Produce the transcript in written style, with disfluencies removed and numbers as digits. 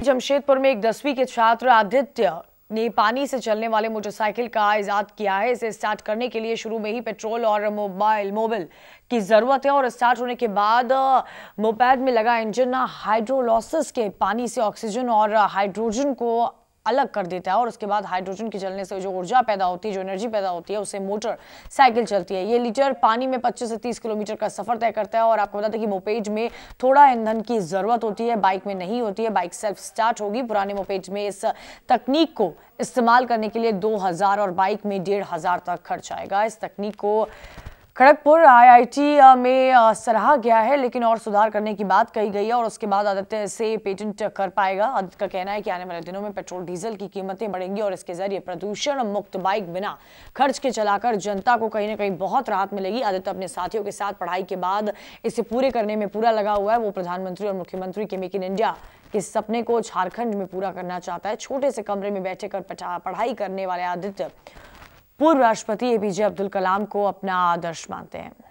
जमशेदपुर में एक 10वीं के छात्र आदित्य ने पानी से चलने वाले मोटरसाइकिल का इजाद किया है। इसे स्टार्ट करने के लिए शुरू में ही पेट्रोल और मोबिल की जरूरत है और स्टार्ट होने के बाद मोपेड में लगा इंजन हाइड्रोलाइसिस के पानी से ऑक्सीजन और हाइड्रोजन को अलग कर देता है और उसके बाद हाइड्रोजन के जलने से जो ऊर्जा पैदा होती है, जो एनर्जी पैदा होती है, उससे मोटर साइकिल चलती है। ये लीटर पानी में 25 से 30 किलोमीटर का सफर तय करता है। और आपको बता दें कि मोपेड में थोड़ा ईंधन की जरूरत होती है, बाइक में नहीं होती है। बाइक सेल्फ स्टार्ट होगी। पुराने मोपेड में इस तकनीक को इस्तेमाल करने के लिए 2000 और बाइक में 1500 तक खर्च आएगा। इस तकनीक को खड़गपुर IIT में सराहा गया है, लेकिन और सुधार करने की बात कही गई है और उसके बाद आदित्य इसे पेटेंट कर पाएगा। आदित्य का कहना है कि आने वाले दिनों में पेट्रोल डीजल की कीमतें बढ़ेंगी और इसके जरिए प्रदूषण मुक्त बाइक बिना खर्च के चलाकर जनता को कहीं ना कहीं बहुत राहत मिलेगी। आदित्य अपने साथियों के साथ पढ़ाई के बाद इसे पूरे करने में पूरा लगा हुआ है। वो प्रधानमंत्री और मुख्यमंत्री के मेक इन इंडिया के सपने को झारखंड में पूरा करना चाहता है। छोटे से कमरे में बैठे कर पढ़ाई करने वाले आदित्य पूर्व राष्ट्रपति APJ अब्दुल कलाम को अपना आदर्श मानते हैं।